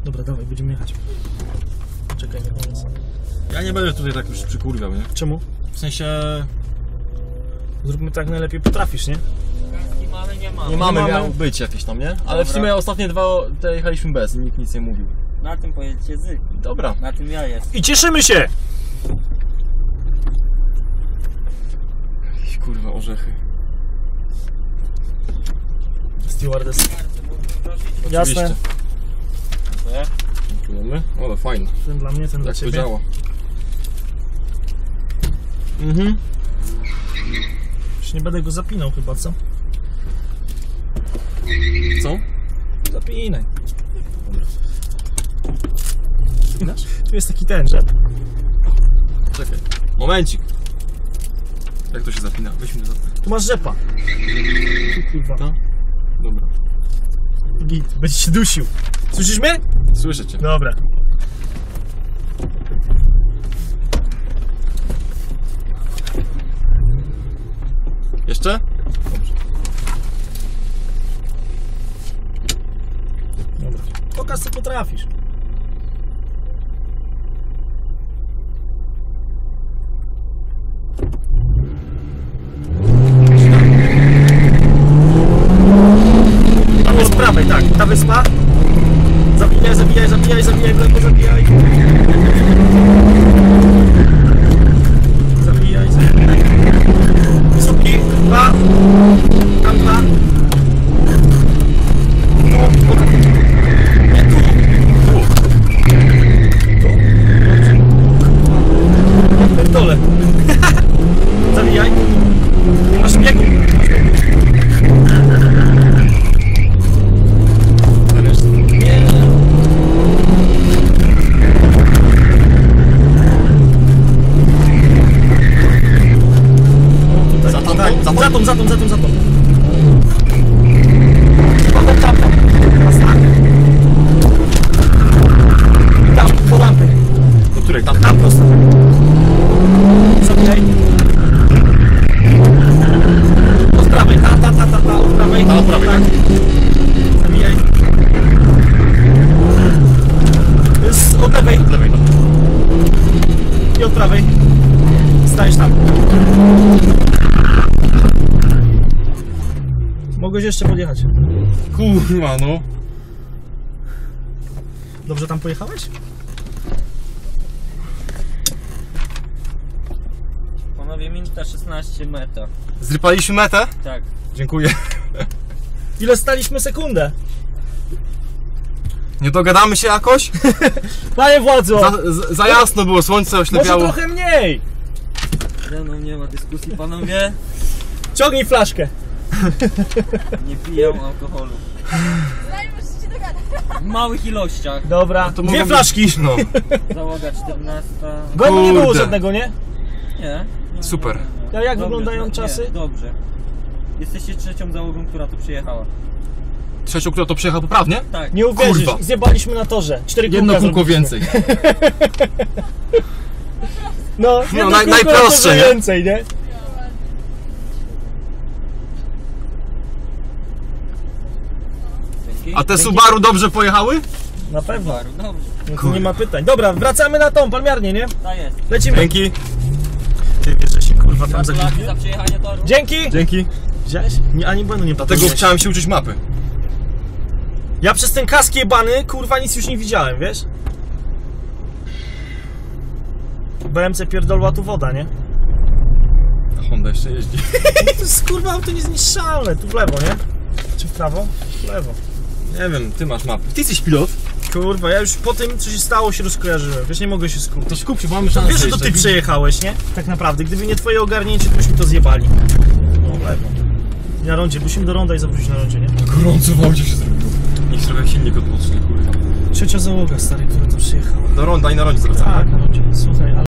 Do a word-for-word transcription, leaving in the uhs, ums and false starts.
Dobra, dawaj, będziemy jechać. Czekaj, nie koniec. Ja nie będę tutaj tak już przykurwiał, nie? Czemu? W sensie... Zróbmy tak najlepiej potrafisz, nie? Kaski mamy, nie mamy. Nie mamy, mamy. miał być jakieś tam, nie? Ale w Dobra. sumie ostatnie dwa te jechaliśmy bez, nikt nic nie mówił. Na tym pojedziecie zy. Dobra. Na tym ja jest. I cieszymy się! Jakieś kurwa orzechy. Stewardess. Jasne. Oczywiście. Dziękuję. Dziękujemy. O, ale fajne. Ten dla mnie, ten dla Jak to ciebie. działa. Mhm. Już nie będę go zapinał chyba, co? Co? Zapinaj. Spinasz? Tu jest taki ten, że... Czekaj. Momencik. Jak to się zapina? Weź mi to zapinaj. Tu masz rzepa. Tu kurwa. Ta? Dobra. Git, będzie się dusił. Słyszysz mnie? Słyszę cię. Dobra. Jeszcze? Dobrze. Dobra. Pokaż, co potrafisz. Tam z prawej, tak. Ta wyspa. Zabijaj, zabijaj, zabijaj, zabijaj, w lewo, zabijaj. Zabijaj, zabijaj. Wysoki, dwa. Tam dwa. No, nie tu. Tu. Tu. Dobrze. Pierdolę. Zabijaj. Nie masz biegu. Nie. Za tamtą? Tak, Za za tą? tą, za tą, za tą, za tą. Potem tamtą. Teraz tak. Tam, po lampy. Do której? Tam? Tam prosto. Zabijaj. Od prawej, ta, ta, ta, ta, ta, od prawej. Ta, od prawej, tak. Zabijaj. Z, od lewej. Od lewej, no. I od prawej. Stajesz tam. Mogłeś jeszcze podjechać. Kurwa, no. Dobrze tam pojechałeś? Panowie, minuta szesnaście meta. Zrypaliśmy metę? Tak. Dziękuję. Ile staliśmy sekundę? Nie dogadamy się jakoś? Panie władzo! Za, za, za jasno było, słońce Może oślepiało. trochę mniej! Ze mną nie ma dyskusji, panowie. Ciągnij flaszkę. Nie piję alkoholu. W małych ilościach. Dobra, To dwie mogą flaszki. być- No. Załoga czternasta. Głębo nie było Kurde. żadnego, nie? Nie. nie Super. nie, nie. A jak Dobrze, wyglądają nie, czasy? Dobrze. Jesteście trzecią załogą, która tu przyjechała. Trzecią, która to przyjechała poprawnie? Tak. Nie uwierzysz, Kurwa. zjebaliśmy na torze. Cztery Jedno kółka kółko zrobiliśmy. więcej. No, jedno naj- kółko najprostsze, na torze nie? więcej, nie? Dzięki. A te Subaru dobrze pojechały? Na pewno. Baru, dobrze. No to nie ma pytań. Dobra, wracamy na tą palmiarnię, nie? Ta jest. Lecimy. Dzięki. Ty wiesz, że się kurwa tam Gratulacje zagubiłem. za przejechanie toru. Dzięki! Dzięki. Widziałeś? Nie, ani błędu nie Dlatego popełniłeś. chciałem się uczyć mapy. Ja przez ten kask jebany, kurwa, nic już nie widziałem, wiesz? B M C pierdolła tu woda, nie? A Honda jeszcze jeździ. To jest kurwa auto niezniszczalne. Tu w lewo, nie? Czy w prawo? W lewo. Nie wiem, ty masz mapy. Ty jesteś pilot? Kurwa, ja już po tym, co się stało, się rozkojarzyłem. Wiesz, nie mogę się skupić. To skup się, bo mamy szansę Wiesz, że to jeszcze. ty przejechałeś, nie? Tak naprawdę. Gdyby nie twoje ogarnięcie, to byśmy to zjebali. No, w lewo. I na rondzie. Musimy do ronda i zawrócić na rondzie, nie? Gorąco w aucie się zrobiło. Niech trochę silnik odpocznie, kurwa. Trzecia załoga, stary, która to przyjechała. Do ronda i na rondzie zwracamy. Tak, na rondzie. Słuchaj, ale...